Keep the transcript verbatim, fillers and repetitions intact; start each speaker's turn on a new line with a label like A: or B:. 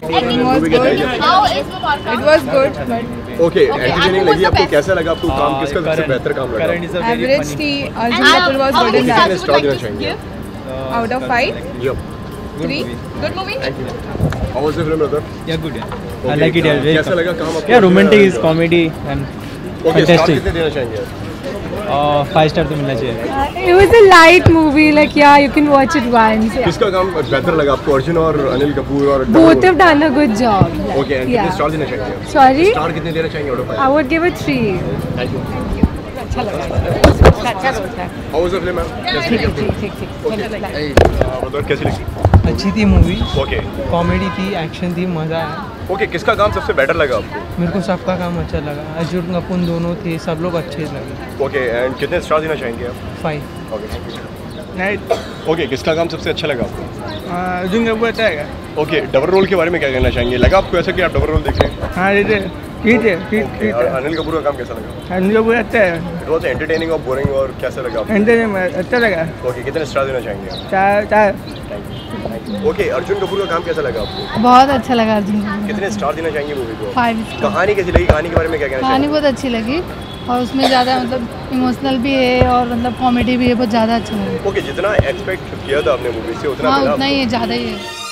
A: It was good, but
B: okay entertaining लगी आपको? कैसा लगा आपको? काम किसका सबसे बेहतर काम लगा?
A: average थी. Arjun Kapoor was good in that.
B: कितने स्टार देना चाहेंगे?
A: Out of five,
B: Yep.
A: three. Good movie.
B: Thank you. How was the film, brother?
C: Yeah, good. Yeah.
B: Okay,
C: I like it. Yeah, very
B: कैसा लगा काम आपको?
C: Yeah, romantic is comedy and
B: okay star
C: fantastic.
B: कितने देना चाहेंगे?
C: Uh, five star तो मिलना चाहिए.
D: Uh, it was a light movie, like yeah, you can watch it once. Yeah.
B: किसका काम बेहतर लगा आपको? अर्जुन और अनिल कपूर और
D: Both have done a good job.
B: Okay and कितने स्टार देना चाहेंगे?
D: Sorry,
B: स्टार कितने देना चाहेंगे out of five?
D: I would give it three.
B: Thank you.
A: अच्छा लगा. अच्छा लगा.
B: How was the film ma'am?
A: ठीक ठीक ठीक ठीक.
B: ब्रदर कैसी लगी?
C: अच्छी थी मूवी.
B: ओके
C: कॉमेडी थी, एक्शन थी, मजा आया.
B: ओके किसका काम सबसे बेटर लगा आपको?
C: मेरे को सबका काम अच्छा लगा. अर्जुन कपूर दोनों थे, सब लोग अच्छे लगे.
B: ओके एंड कितने स्टार देना चाहेंगे आप?
C: Five.
B: Okay thank you.
C: Night.
B: Okay किसका काम सबसे अच्छा लगा आपको?
C: अर्जुन कपूर अच्छा है.
B: ओके डबल रोल के बारे में क्या कहना चाहेंगे? लगा आपको ऐसा कि आप डबल रोल देखें?
C: हाँ ठीक है ठीक है ठीक
B: ओके और अनिल कपूर का काम कैसा लगा?
C: अर्जुन कपूर अच्छा है.
B: इट वाज एंटरटेनिंग और बोरिंग और कैसा लगा आपको?
C: एंटरटेनमेंट अच्छा लगा.
B: ओके कितने स्टार देना चाहेंगे आप?
C: चार चार.
B: ओके अर्जुन कपूर का काम कैसा लगा आपको?
D: बहुत अच्छा लगा अर्जुन कपूर.
B: कितने स्टार देना चाहेंगे मूवी को?
D: फाइव.
B: कहानी कैसी लगी? कहानी के बारे में क्या कहना
D: कहानी
B: चाहेंगे?
D: बहुत अच्छी लगी और उसमें ज़्यादा मतलब इमोशनल भी है और मतलब कॉमेडी भी है, बहुत ज़्यादा अच्छा लगा.
B: ओके जितना एक्सपेक्ट किया था आपने मूवी से उतना
D: हाँ
B: मिला
D: उतना ही
B: आपको?
D: है, ज़्यादा ही है.